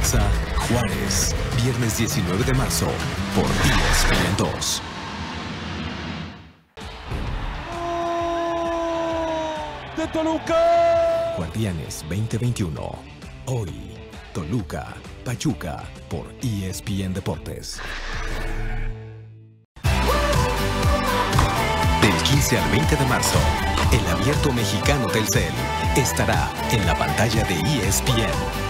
Necaxa, Juárez, viernes 19 de marzo, por ESPN 2. ¡De Toluca! Guardianes 2021. Hoy, Toluca, Pachuca, por ESPN Deportes. Del 15 al 20 de marzo, el Abierto Mexicano Telcel estará en la pantalla de ESPN.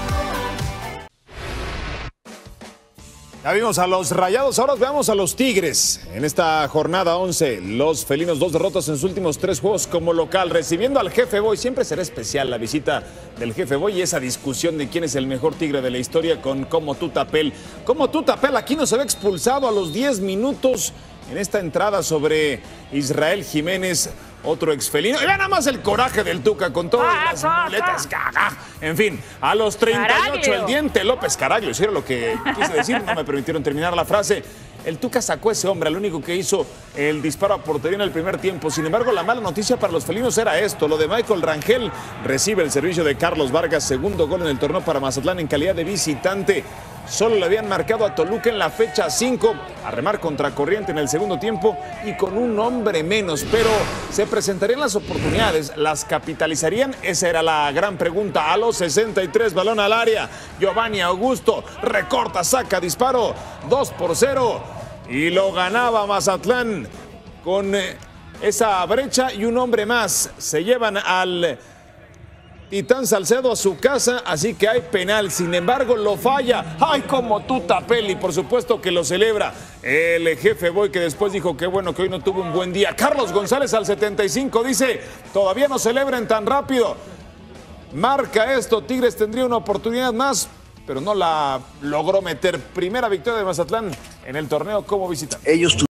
Ya vimos a los Rayados, ahora veamos a los Tigres. En esta jornada 11, los felinos 2 derrotas en sus últimos 3 juegos como local, recibiendo al Jefe Boy. Siempre será especial la visita del Jefe Boy y esa discusión de quién es el mejor Tigre de la historia con Como Tú Tapel. Como Tú Tapel aquí no se ve expulsado a los 10 minutos en esta entrada sobre Israel Jiménez, otro exfelino. Y vean nada más el coraje del Tuca con todas las muletas. En fin, a los 38 Caraglio. El diente López Caraglio, si era lo que quise decir, no me permitieron terminar la frase. El Tuca sacó a ese hombre, al único que hizo el disparo a portería en el primer tiempo. Sin embargo, la mala noticia para los felinos era esto. Lo de Michael Rangel recibe el servicio de Carlos Vargas, segundo gol en el torneo para Mazatlán en calidad de visitante. Solo le habían marcado a Toluca en la fecha 5, a remar contracorriente en el segundo tiempo y con un hombre menos. Pero ¿se presentarían las oportunidades? ¿Las capitalizarían? Esa era la gran pregunta. A los 63, balón al área. Giovanni Augusto recorta, saca, disparo, 2-0. Y lo ganaba Mazatlán con esa brecha y un hombre más. Se llevan al Titán Salcedo a su casa, así que hay penal. Sin embargo, lo falla. ¡Ay, Como Tú Tapel! Y por supuesto que lo celebra el Jefe Boy, que después dijo que bueno que hoy no tuvo un buen día. Carlos González al 75 dice, todavía no celebren tan rápido. Marca esto, Tigres tendría una oportunidad más, pero no la logró meter. Primera victoria de Mazatlán en el torneo como visitante.